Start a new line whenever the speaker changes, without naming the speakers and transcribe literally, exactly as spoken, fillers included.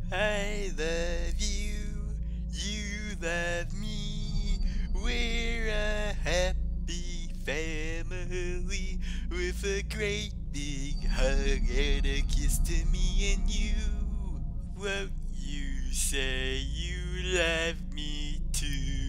I love you, you love me. We're a happy family with a great big hug and a kiss to me and you. Won't you say you love me too?